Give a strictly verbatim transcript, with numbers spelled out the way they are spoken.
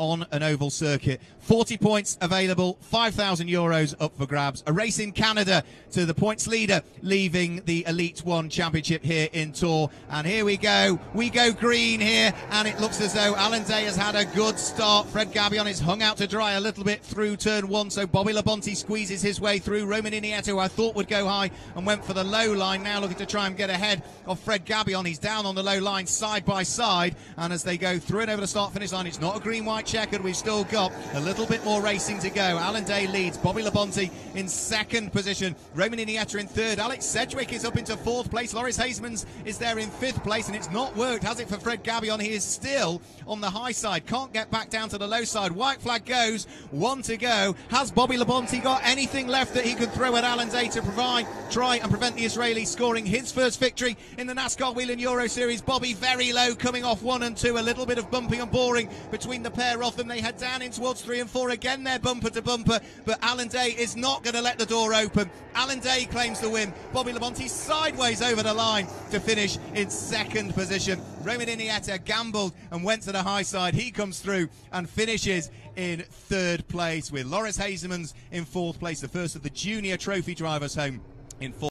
on an oval circuit. forty points available, five thousand euros up for grabs. A race in Canada to the points leader, leaving the Elite One Championship here in Tours. And here we go. We go green here, and it looks as though Alan Day has had a good start. Fred Gabion is hung out to dry a little bit through turn one, so Bobby Labonte squeezes his way through. Roman Iniesta, who I thought would go high and went for the low line, now looking to try and get ahead of Fred Gabion. He's down on the low line side by side, and as they go through and over the start-finish line, it's not a green-white checkered. We've still got a little bit more racing to go. Alan Day leads, Bobby Labonte in second position, Roman Iniesta in third, Alex Sedgwick is up into fourth place, Loris Hasemans is there in fifth place, and it's not worked, has it, for Fred Gabion? He is still on the high side, can't get back down to the low side. White flag goes, one to go. Has Bobby Labonte got anything left that he could throw at Alan Day to provide, try and prevent the Israeli scoring his first victory in the NASCAR Whelen Euro Series? Bobby very low, coming off one and two, a little bit of bumping and boring between the pair of them. They head down in towards three and four again, they're bumper to bumper, but Alan Day is not going to let the door open. Alan Day claims the win. Bobby Labonte sideways over the line to finish in second position. Roman Iniesta gambled and went to the high side. He comes through and finishes in third place, with Loris Hasemans in fourth place, the first of the junior trophy drivers home in fourth.